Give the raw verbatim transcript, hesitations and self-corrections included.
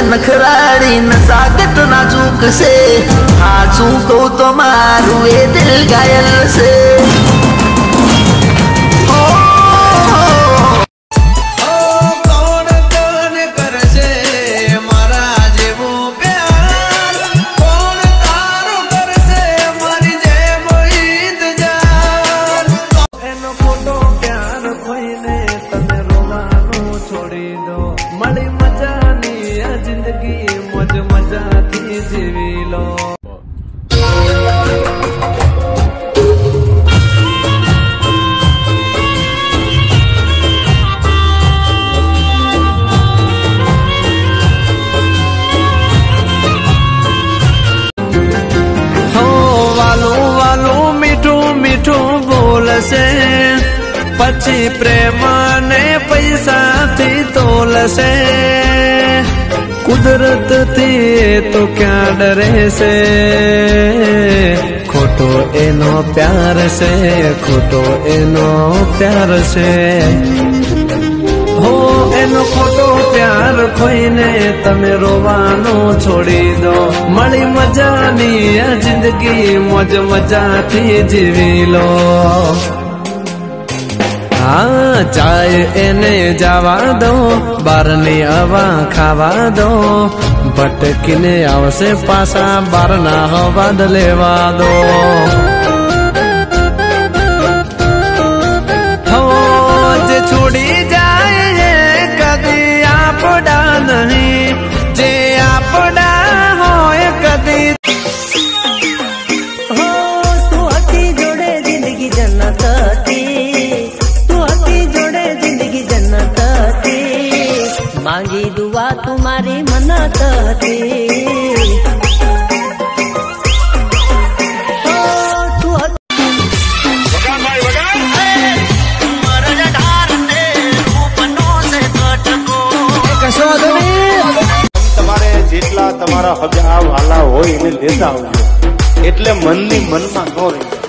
नखराड़ी नजाकत नाजुक से हाचू को तो मारू ए दिल घायल से। से पछी प्रेम ने पैसा थी तोल से कुदरत थी तो क्या डरे से खोटो एनो प्यार से खोटो एनो प्यार से हो एनो खोटो प्यार कोई ने तमे रोवानो छोड़ी दो मળી मजानी जिंदगी मौज मजा थी जीवी लो। हाँ चाय एने जावा दो बारनी हवा खावा दो भटकीने आवसे पासा बारना हवा लेवा दो। हो जे छोड़ी जाए कदी आपड़ा नहीं जे आपड़ा हो कदी हो तू अति जोड़े जिंदगी जन्नत थी मांगी दुआ तुम्हारी मन्नत थी। તમારે જેટલા તમારા હગા વાલા હોય એને લેતા આવજો એટલે મનની મનમાં ન રહી।